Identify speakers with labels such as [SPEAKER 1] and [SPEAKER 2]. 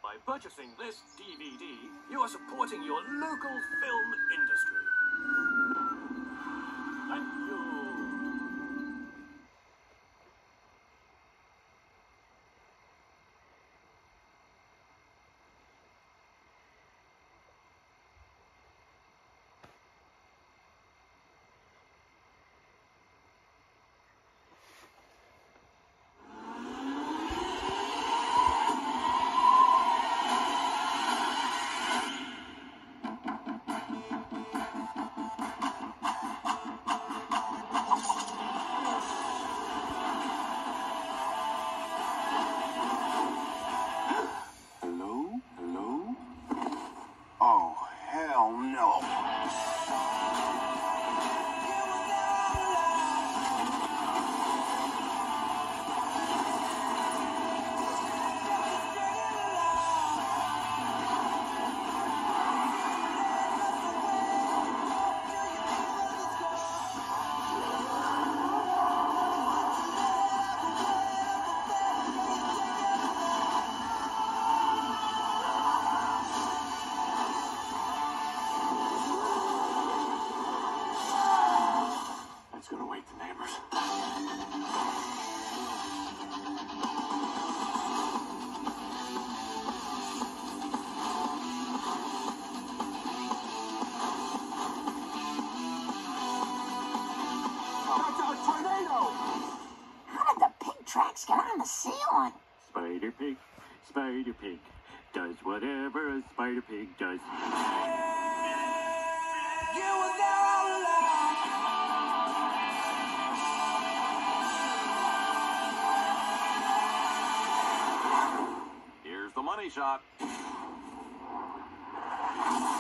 [SPEAKER 1] By purchasing this DVD, you are supporting your local film industry. Thank you.
[SPEAKER 2] Oh, hell no. It's gonna wake the neighbors. That's a tornado!
[SPEAKER 3] How did the pig tracks get on the ceiling?
[SPEAKER 4] Spider Pig does whatever a Spider Pig does.
[SPEAKER 1] Here's the money shot.